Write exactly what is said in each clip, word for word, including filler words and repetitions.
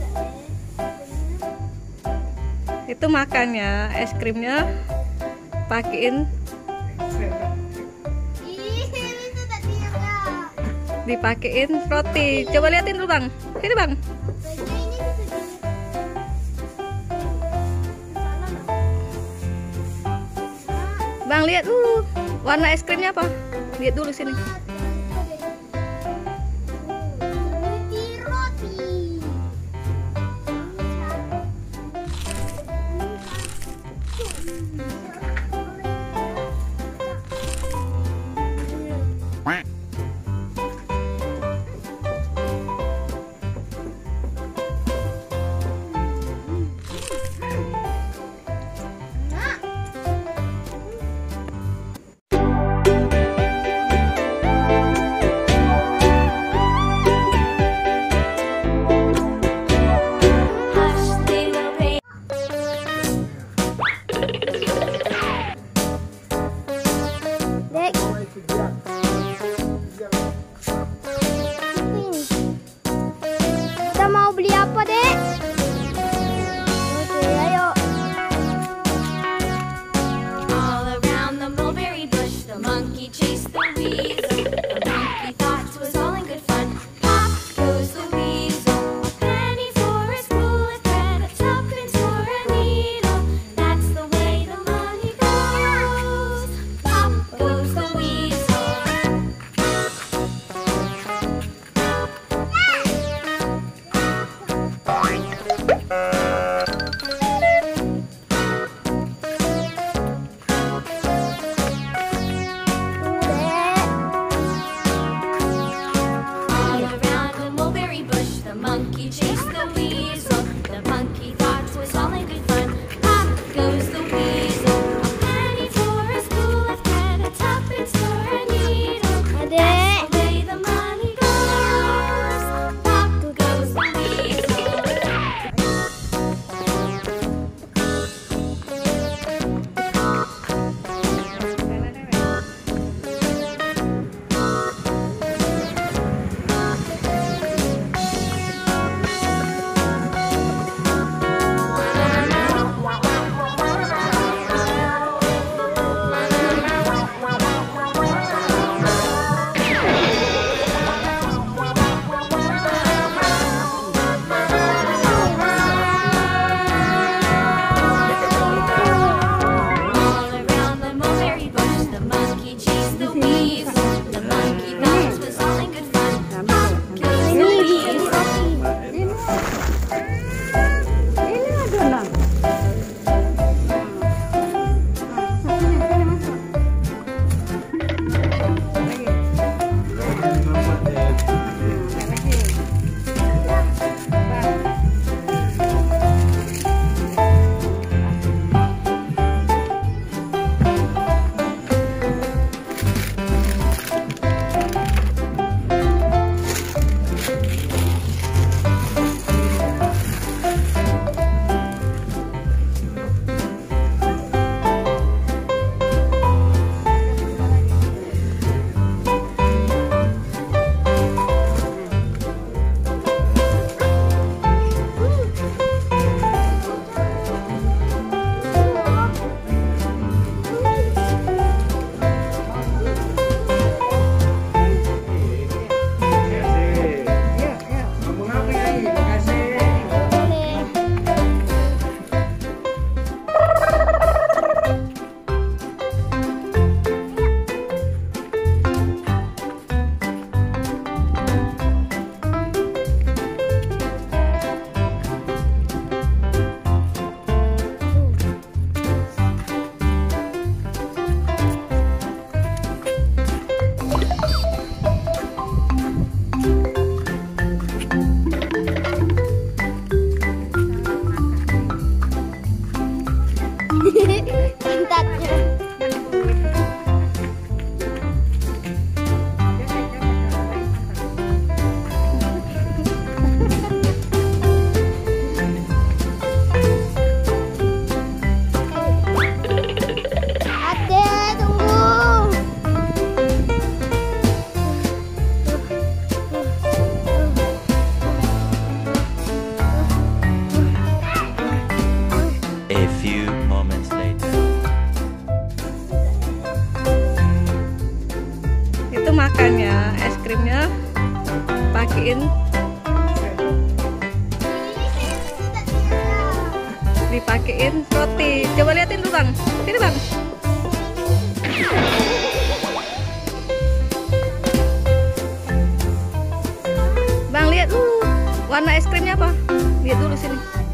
Itu makannya, es krimnya pakein, dipakein roti. Coba liatin dulu bang, ini bang. Bang lihat dulu warna es krimnya apa? Lihat dulu sini. Kita mau beli apa, Dek? Oke, ayo. All around the mulberry bush, the monkey chased the weasel. The monkey thought it was all in good fun. Pop goes the weasel. A penny for a spool of thread, a tuppence for a needle. That's the way the money goes. Pop goes the weasel. All around the mulberry bush, the monkey chased the weasel. The monkey thought it was all in good fun. Pop goes the weasel. A penny for a spool of thread, a tuppence for a needle. Adek. The way the money goes. Pop goes the weasel. dipakein roti. Coba liatin dulu bang, sini bang. Bang lihat dulu warna es krimnya apa? Lihat dulu sini.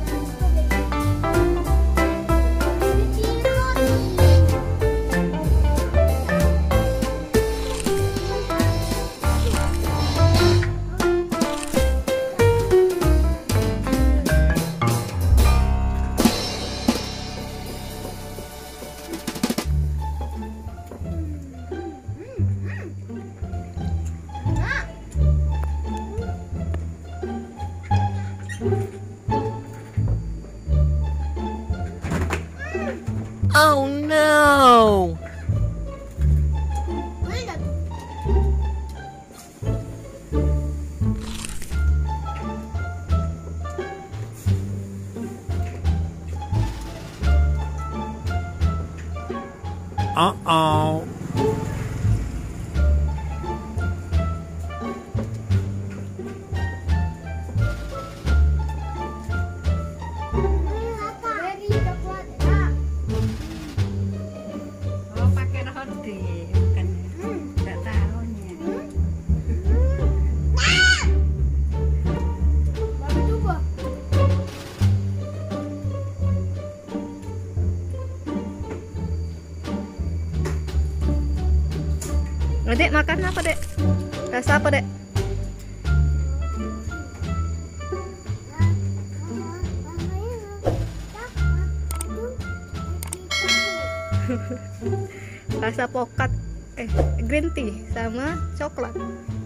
Oh no! Uh-oh. Dek makan apa dek? Rasa apa dek? Rasa pokat, eh green tea sama coklat.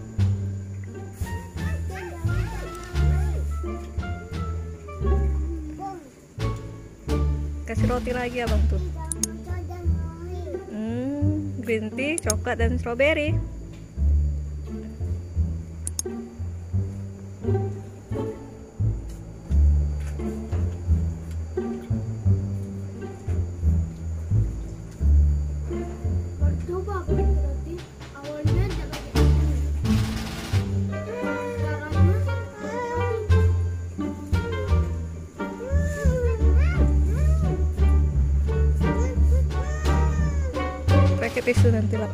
Kasih roti lagi abang tuh. Green tea, coklat, dan strawberry. Coba pakai roti, awalnya jangan pakai tisu nanti lap.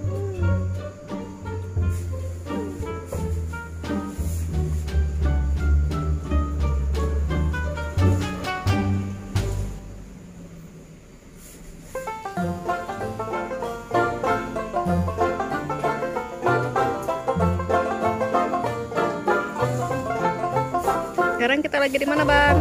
Sekarang kita lagi di mana bang?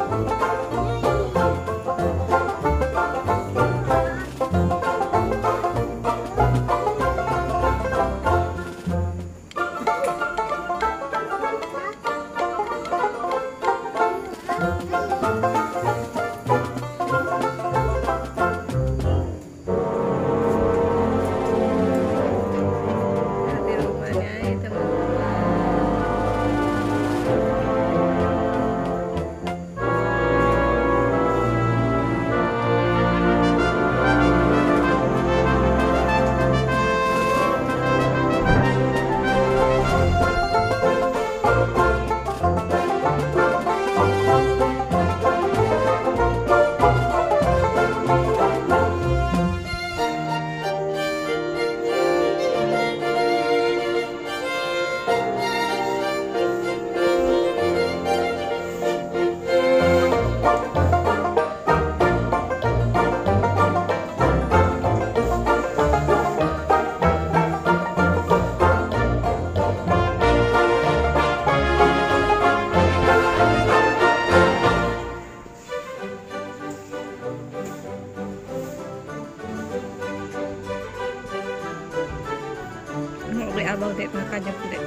Abang dek makannya dek.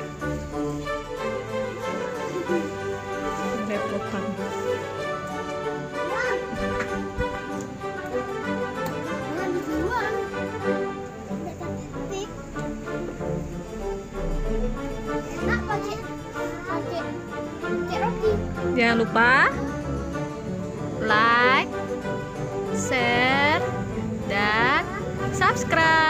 Repotan. Jangan lupa like, share, dan subscribe.